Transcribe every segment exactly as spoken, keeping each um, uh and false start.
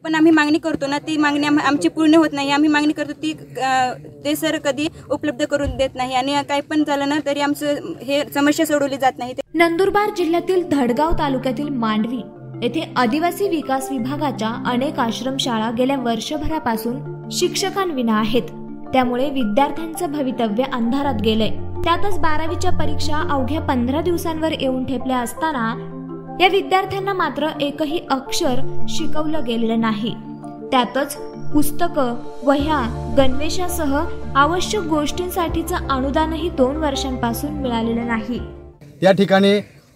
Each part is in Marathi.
पण आम्ही मागणी करतो ना, ती मागणी आमची पूर्ण होत नाही. आम्ही मागणी करतो ती ते सर कधी उपलब्ध करून देत नाही आणि काही पण झालं ना तरी आमचं हे समस्या सोडवली जात नाही. नंदुरबार जिल्ह्यातील धडगाव तालुक्यातील मांडवी येथे आदिवासी विकास विभागाच्या अनेक आश्रमशाळा गेल्या वर्षभरापासून शिक्षकांविना आहेत. त्यामुळे विद्यार्थ्यांचं भवितव्य अंधारात गेलंय. त्यातच बारावीच्या परीक्षा अवघ्या पंधरा दिवसांवर येऊन ठेपल्या असताना या विद्यार्थ्यांना मात्र एकही अक्षर शिकवलं गेलेलं नाही. त्यातच पुस्तकं, वह्या, गणवेशासह आवश्यक गोष्टींसाठीचं अनुदानही दोन वर्षांपासून मिळालेलं नाही. त्या ठिकाणी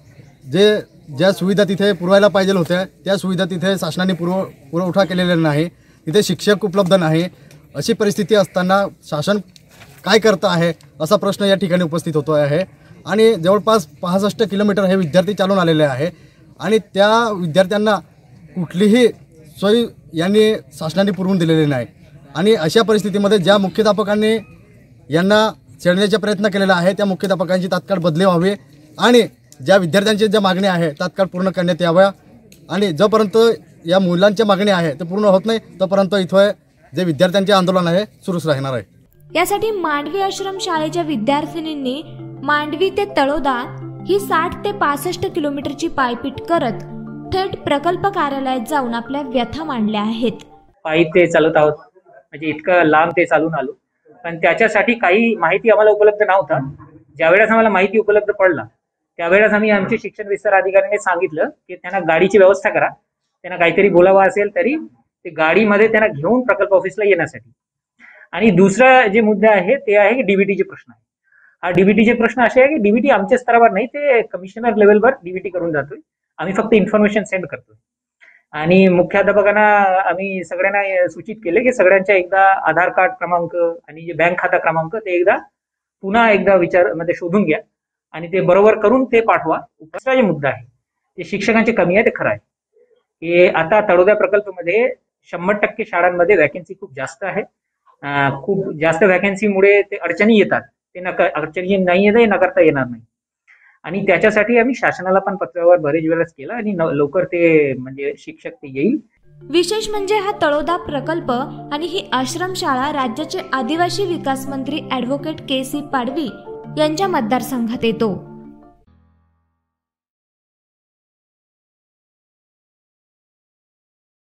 जे ज्या सुविधा तिथे पुरवायला पाहिजे होत्या त्या सुविधा तिथे शासनाने पुरव पुरवठा केलेला नाही. तिथे शिक्षक उपलब्ध नाही. अशी परिस्थिती असताना शासन काय करतं आहे असा प्रश्न या ठिकाणी उपस्थित होतो आहे. आणि जवळपास पासष्ट किलोमीटर हे विद्यार्थी चालून आलेले आहे आणि त्या विद्यार्थ्यांना कुठलीही सोय यांनी शासनाने पुरवून दिलेली नाही. आणि अशा परिस्थितीमध्ये ज्या मुख्याध्यापकांनी यांना छेडण्याचा प्रयत्न केलेला आहे त्या मुख्याध्यापकांची तात्काळ बदली व्हावी आणि ज्या विद्यार्थ्यांच्या ज्या मागण्या आहे तात्काळ पूर्ण करण्यात याव्या. आणि जोपर्यंत या मुलांच्या मागण्या आहे ते पूर्ण होत नाही तोपर्यंत इथं जे विद्यार्थ्यांचे आंदोलन आहे सुरूच राहणार आहे. यासाठी मांडवी आश्रम शाळेच्या विद्यार्थिनींनी मांडवी ते तळोदा ही साठ ते पासष्ट किलोमीटरची पायपीट करत थेट प्रकल्प कार्यालयात जाऊन आपल्या व्यथा मांडल्या आहेत. पायी ते चालत आहोत, म्हणजे इतकं लांब ते चालून आलो, पण त्याच्यासाठी काही माहिती आम्हाला उपलब्ध नव्हता. ज्यावेळेस आम्हाला माहिती उपलब्ध पडला त्यावेळेस आम्ही आमचे शिक्षण विस्तार अधिकाऱ्यांनी सांगितलं की त्यांना गाडीची व्यवस्था करा. त्यांना काहीतरी बोलावं असेल तरी ते गाडीमध्ये त्यांना घेऊन प्रकल्प ऑफिसला येण्यासाठी. आणि दुसरा जे मुद्दा आहे ते आहे की डीबीटीचे प्रश्न आहे. हा डीबीटीचे प्रश्न असे आहे की डीबीटी आमच्या स्तरावर नाही, ते कमिशनर लेवलवर डीबीटी करून जातोय. आम्ही फक्त इन्फॉर्मेशन सेंड करतोय. आणि मुख्याध्यापकांना आम्ही सगळ्यांना सूचित केले की सगळ्यांच्या एकदा आधार कार्ड क्रमांक आणि जे बँक खाता क्रमांक ते एकदा पुन्हा एकदा विचार मध्ये शोधून घ्या आणि ते बरोबर करून ते पाठवा. दुसरा जे मुद्दा आहे ते शिक्षकांची कमी आहे, ते खरं आहे की आता तळोदा प्रकल्पामध्ये शंभर टक्के शाळांमध्ये वॅकन्सी खूप जास्त आहे. खूप जास्त वॅकन्सीमुळे ते अडचणी येतात. ते नका अडचणी नाही येत नकारता येणार नाही. आणि त्याच्यासाठी आम्ही शासनाला पण पत्रावर बरेच वेळेस केलं आणि लवकर ते म्हणजे शिक्षक ते येईल. विशेष म्हणजे हा तळोदा प्रकल्प आणि ही आश्रमशाळा राज्याचे आदिवासी विकास मंत्री ॲडव्होकेट के सी पाडवी यांच्या मतदारसंघात येतो.